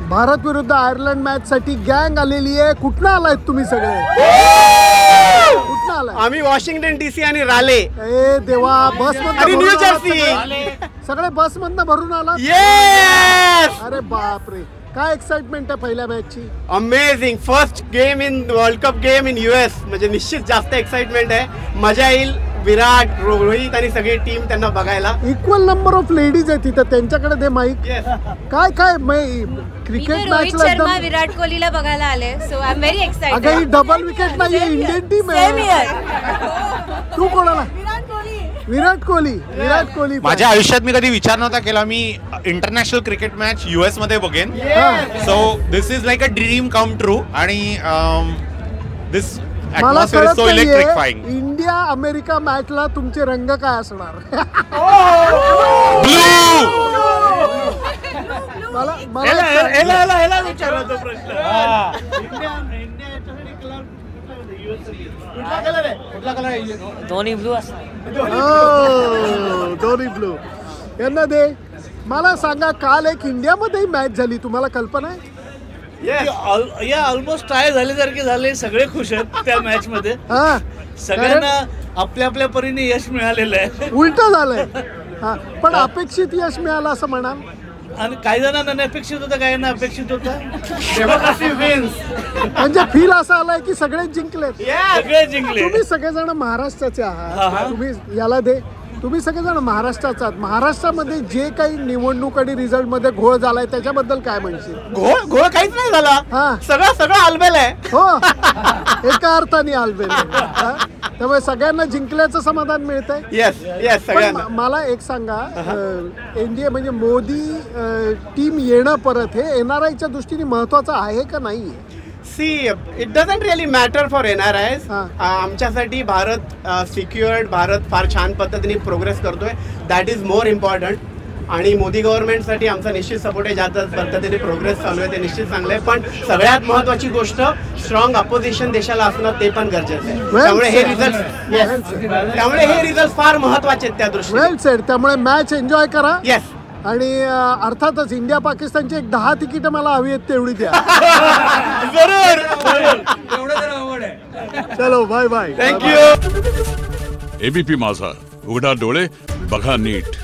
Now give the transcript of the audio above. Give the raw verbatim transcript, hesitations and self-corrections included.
भारत विरुद्ध Ireland match साठी गँग आलेली आहे. कुठनं आलायत तुम्ही सगळे? कुठनं आलाय? आम्ही वॉशिंग्टन डीसी आणि राले. ए देवा, बस आणि न्यू जर्सी सगळे बस मधनं भरून आला. येस. अरे बापरे, काय एक्साइटमेंट आहे पहिल्या मॅचची. Amazing. First game in world cup game in US, म्हणजे निश्चित जास्त एक्साइटमेंट आहे. मजा येईल. विराट, रोहित आणि सगळी टीम त्यांना बघायला. इक्वल नंबर ऑफ लेडीज आहे तिथं, त्यांच्याकडे दे माईक. काय काय क्रिकेट रोहित शर्मा विराट कोहलीला बघायला आले, so I am very excited. अगं ही डबल विकेट नाहीये, इंडियन टीम आहे. तू कोणाला? विराट कोहली. विराट कोहली. माझ्या आयुष्यात मी कधी विचार नव्हता केला मी इंटरनॅशनल क्रिकेट मॅच युएस मध्ये बघेन. So this is like a dream come true. आणि दिस मला कळत नाहीये इंडिया अमेरिका मॅचला तुमचे रंग काय असणार. मला मला विचारतो प्रश्न. दोन्ही ब्लू दोन्ही ब्लू. यांना दे. मला सांगा, काल एक इंडियामध्ये मॅच झाली, तुम्हाला कल्पना आहे? या ऑलमोस्ट टाय झाल्यासारखे झाले. सगळे खुश आहेत त्या मॅच मध्ये. सगळ्यांना आपल्या आपल्या परीने यश मिळालेलं आहे. उलट झालंय. हा, पण अपेक्षित यश मिळालं असं म्हणाल. आणि काही जणांना अपेक्षित होतं, काही जणांना अपेक्षित होतं. म्हणजे फील असा आलाय की सगळे जिंकले. सगळे जिंकले. तुम्ही सगळेजण महाराष्ट्राचे आहात. तुम्ही याला दे. तुम्ही सगळेजण महाराष्ट्राचा आहात. महाराष्ट्रामध्ये जे काही निवडणूक आणि रिझल्ट मध्ये घोळ झालाय त्याच्याबद्दल काय म्हणशील? घोळ घोळ काहीच नाही झाला. हा, सगळं सगळं आलबेल आहे. हो, एका अर्थाने आलबेल. त्यामुळे सगळ्यांना जिंकल्याचं समाधान मिळतंय. Yes yes. सगळ्यांना. मला एक सांगा, एनडीए म्हणजे मोदी टीम येणं परत हे एनआरआयच्या दृष्टीने महत्वाचं आहे का नाही? See it doesn't really matter for N R Is. आमच्यासाठी भारत सिक्युअर्ड, भारत फार छान पद्धतीने प्रोग्रेस करतोय. That is more important. आणि मोदी गव्हर्नमेंटसाठी आमचा निश्चित सपोर्ट आहे. ज्या पद्धतीने प्रोग्रेस चालू आहे ते निश्चित चांगलं आहे. पण सगळ्यात महत्वाची गोष्ट स्ट्रॉंग अपोजिशन देशाला असणं ते पण गरजेचं आहे. त्यामुळे हे रिझल्ट त्यामुळे हे रिझल्ट फार महत्वाचे आहेत त्या दृष्टीने. Well said. त्यामुळे मॅच एन्जॉय करा. येस. आणि अर्थातच इंडिया पाकिस्तानची एक दहा तिकीट मला हवी आहेत तेवढी द्या. चलो बाय बाय. थँक्यू. एबीपी माझा, उघडा डोळे बघा नीट.